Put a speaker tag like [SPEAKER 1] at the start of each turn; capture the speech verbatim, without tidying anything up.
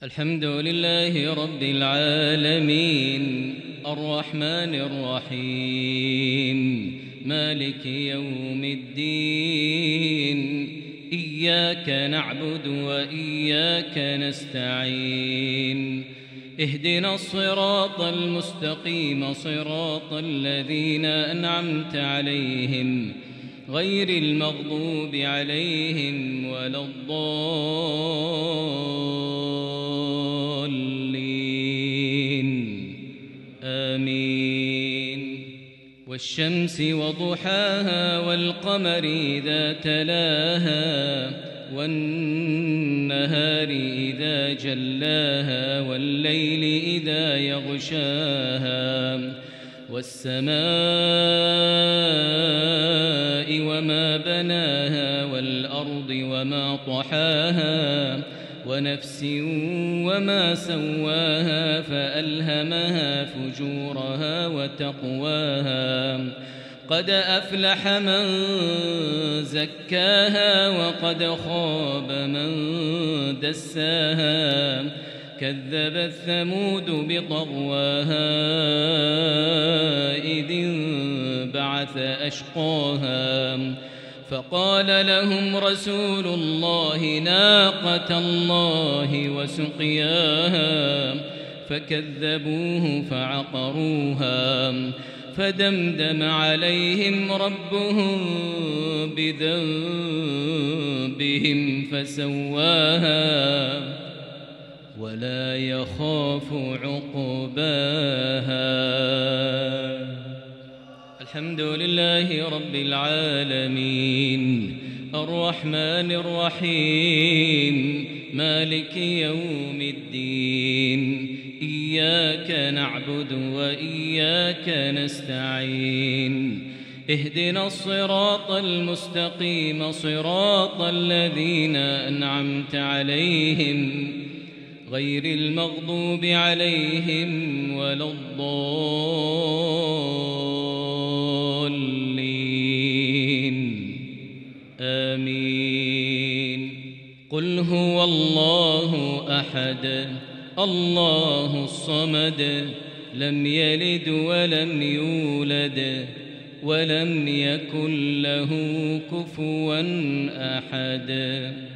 [SPEAKER 1] الحمد لله رب العالمين الرحمن الرحيم مالك يوم الدين إياك نعبد وإياك نستعين اهدنا الصراط المستقيم صراط الذين أنعمت عليهم غير المغضوب عليهم ولا الضالين آمين. والشمس وضحاها والقمر إذا تلاها والنهار إذا جلاها والليل إذا يغشاها والسماء وما بناها والأرض وما طحاها ونفس وما سواها فألهمها فجورها وتقواها قد أفلح من زكاها وقد خاب من دساها كذبت ثمود بطغواها إذ انبعث أشقاها فقال لهم رسول الله ناقة الله وسقياها فكذبوه فعقروها فدمدم عليهم ربهم بذنبهم فسواها ولا يخاف عقباها. الحمد لله رب العالمين الرحمن الرحيم مالك يوم الدين إياك نعبد وإياك نستعين اهدنا الصراط المستقيم صراط الذين أنعمت عليهم غير المغضوب عليهم ولا الضالين آمين. قل هو الله أحد الله الصمد لم يلد ولم يولد ولم يكن له كفوا أحد.